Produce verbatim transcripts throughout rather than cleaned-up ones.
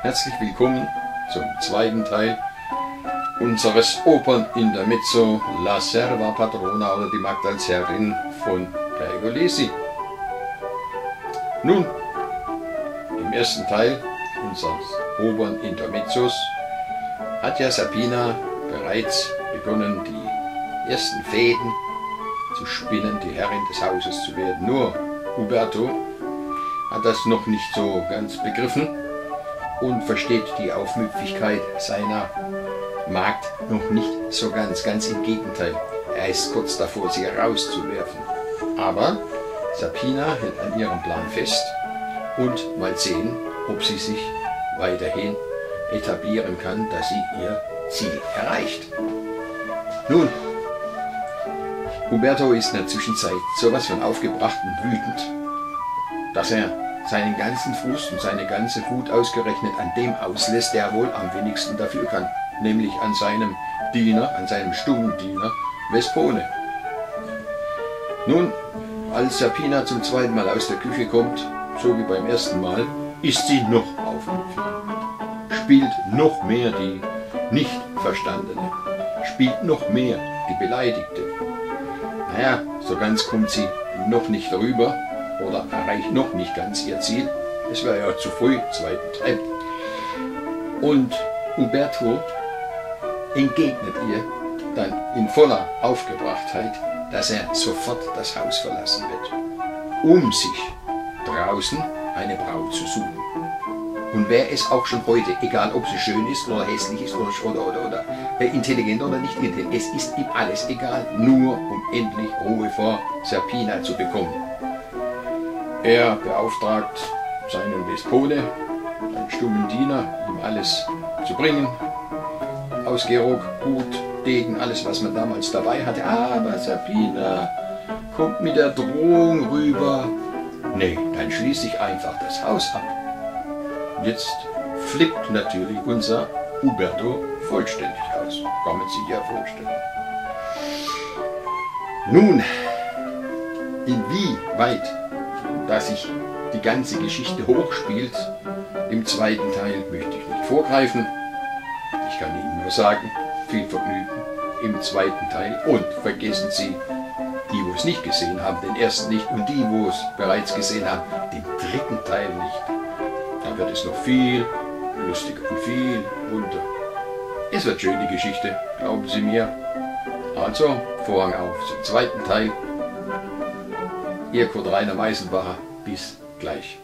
Herzlich willkommen zum zweiten Teil unseres Opernintermezzo La Serva Patrona oder die Magd als Herrin von Pergolesi. Nun, im ersten Teil unseres Opernintermezzos hat ja Sabina bereits begonnen, die ersten Fäden zu spinnen, die Herrin des Hauses zu werden. Nur Uberto hat das noch nicht so ganz begriffen und versteht die Aufmüpfigkeit seiner Magd noch nicht so ganz. Ganz im Gegenteil, er ist kurz davor, sie rauszuwerfen. Aber Sabina hält an ihrem Plan fest und mal sehen, ob sie sich weiterhin etablieren kann, dass sie ihr Ziel erreicht. Nun, Uberto ist in der Zwischenzeit sowas von aufgebracht und wütend, dass er seinen ganzen Frust und seine ganze Wut ausgerechnet an dem auslässt, der wohl am wenigsten dafür kann, nämlich an seinem Diener, an seinem stummen Diener Vespone. Nun, als Sabina zum zweiten Mal aus der Küche kommt, so wie beim ersten Mal, ist sie noch aufmüpfig, spielt noch mehr die nicht Verstandene, spielt noch mehr die Beleidigte. Naja, so ganz kommt sie noch nicht rüber oder erreicht noch nicht ganz ihr Ziel. Es wäre ja zu früh, zweiten Teil. Und Uberto entgegnet ihr dann in voller Aufgebrachtheit, dass er sofort das Haus verlassen wird, um sich draußen eine Braut zu suchen. Und wer es auch schon heute, egal ob sie schön ist oder hässlich ist oder, oder, oder, oder äh, intelligent oder nicht intelligent, es ist ihm alles egal, nur um endlich Ruhe vor Sabina zu bekommen. Er beauftragt seinen Vespone, seinen stummen Diener, ihm alles zu bringen. Ausgeruch, Hut, Degen, alles was man damals dabei hatte. Aber Sabina kommt mit der Drohung rüber. Nee, dann schließe ich einfach das Haus ab. Jetzt flippt natürlich unser Uberto vollständig aus. Kann man sich ja vorstellen. Nun, inwieweit, da sich die ganze Geschichte hochspielt, im zweiten Teil möchte ich nicht vorgreifen. Ich kann Ihnen nur sagen, viel Vergnügen im zweiten Teil. Und vergessen Sie, die, wo es nicht gesehen haben, den ersten nicht, und die, wo es bereits gesehen haben, den dritten Teil nicht. Da wird es noch viel lustiger und viel bunter. Es wird schön, die Geschichte, glauben Sie mir. Also, Vorhang auf zum zweiten Teil. Ihr Kurt Rainer Meißelbacher, bis gleich.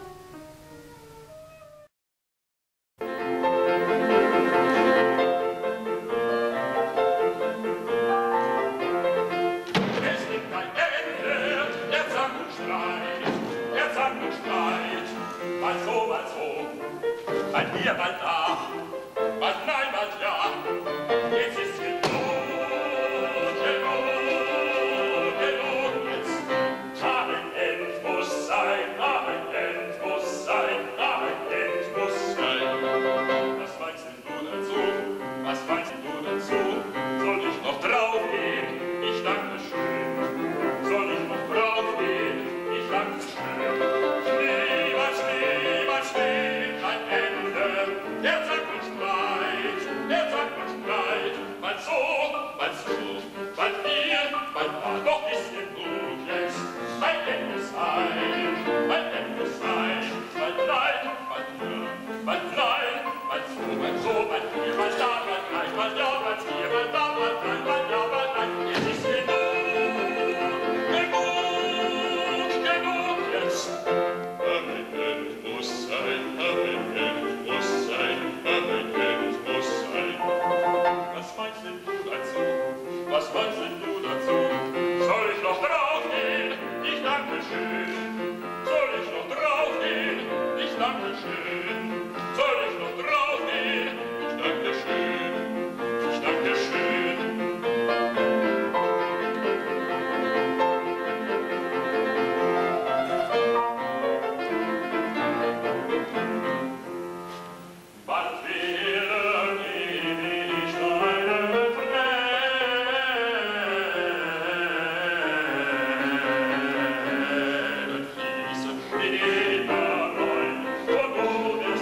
In jeder Reun, vor Gottes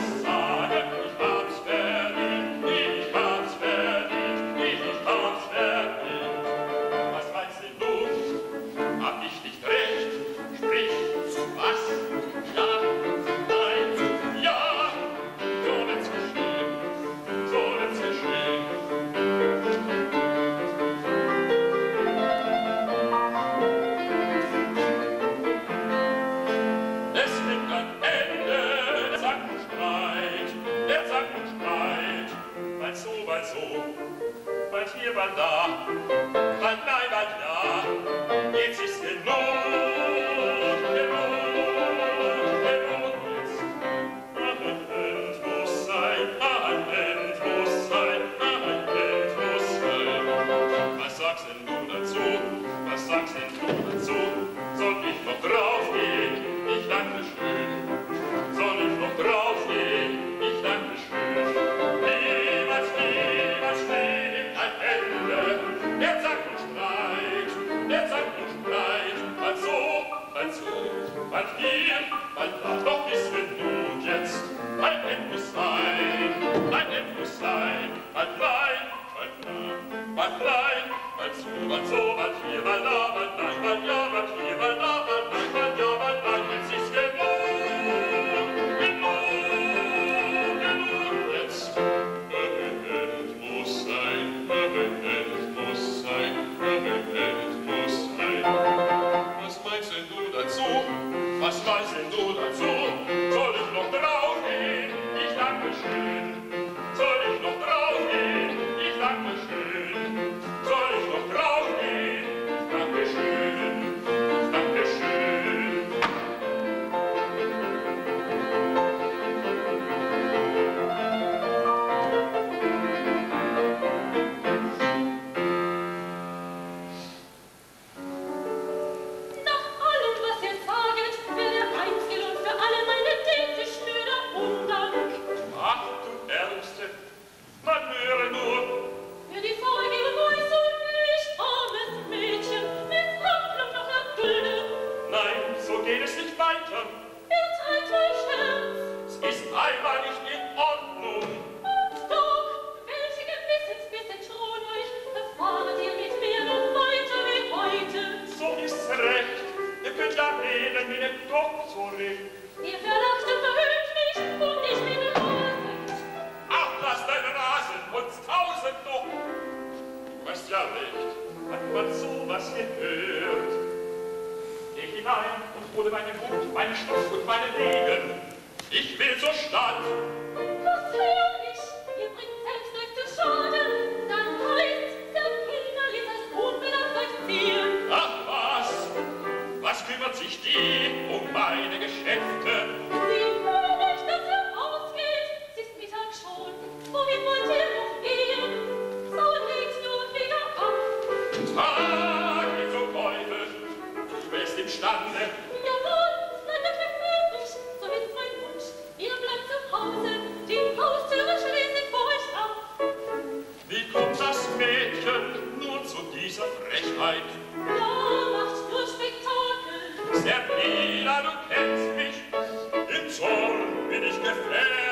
bald da, bald nein, bald ja, jetzt ist genug, genug, genug jetzt. Ein End muss sein, ein End muss sein, ein End muss sein. Was sagst denn du dazu, was sagst denn du dazu? Soll ich noch draufgehen? Ich danke schön. Soll ich noch draufgehen? Ich danke schön. Niemals, niemals steht ein Ende. Der Zank und Streit, der Zank und Streit. Bald so, bald so, bald hier, bald da. Doch ist genug jetzt. Ein End muss sein, ein End muss sein. Bald nein, bald nein, bald nein, bald so, bald so, bald hier, bald da, bald nein, bald ja, bald hier, bald da, bald nein, bald ja, bald nein. Jetzt ist genug, genug, genug jetzt. Ein End muss sein, ein End muss sein, ein End muss sein. Was meinst denn du dazu? Was meinst denn du dazu? Soll ich noch draufgehen? Ich danke schön. Soll ich noch draufgehen? Ich danke schön. Soll ich noch draufgehen? Ich danke schön. Ich danke schön. Nach allem, was ihr saget, für der Einzel und für alle meine Dienste schnöder Undank. Ach, du Ärmste, man höre nur. Für die Vorgehen weiß und ich, armes Mädchen, mit Handlung noch erdulde. Nein, so geht es nicht weiter. Ihr treibt euch Scherz. Es ist einmal nicht in Ordnung. Und doch, welche Gewissensbisse thron euch, verfahrt ihr mit mir noch weiter wie heute. So ist's recht. Ihr könnt ja reden wie eine Doktorin. Ihr verlacht und verhöhnt mich und ich bin rasend. Ach, lass deinen Rasen, uns tausend doch. Du hast ja recht, hat man sowas gehört. Geh hinein und hole meine Gut, meine Stoff und meine Degen. Ich will zur Stadt. Was hör ich? Ihr bringt selbst euch zu Schaden. Dann heißt, Serpina ließ das unbedacht euch ziehen. Ach was, was kümmert sich die um meine Geschäfte? Sie will nicht, dass ihr ausgeht. Es ist Mittag schon. Wohin wollt ihr noch gehen? So legt nun wieder ab. Tag, geht zum Teufel, du wärst imstande. Jawohl, nein, wirklich möglich. So ist mein Wunsch. Ihr bleibt zu Hause. Die Haustüre schließe ich vor euch ab. Wie kommt das Mädchen nur zu dieser Frechheit? Ja, macht nur Spektakel. Serpina, du kennst mich, im Zorn bin ich gefährdet.